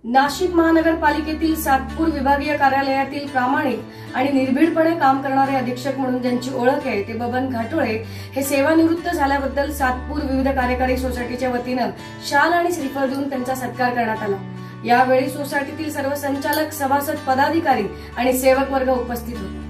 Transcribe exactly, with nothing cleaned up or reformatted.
नाशिक महानगरपालिकेतील सातपूर विभागीय कार्यालयातील प्रामाणिक आणि निर्भीडपणे काम करणारे अधीक्षक म्हणून ज्यांची ओळख आहे ते बबन घाटोळे हे सेवानिवृत्त झाल्याबद्दल सातपूर विविध कार्यकारी सोसायटीच्या वतीनं शाल आणि श्रीफळ देऊन त्यांचा सत्कार करण्यात आला। यावेळी सोसायटीतील सर्व संचालक, सभासद, पदाधिकारी आणि सेवक वर्ग उपस्थित होते।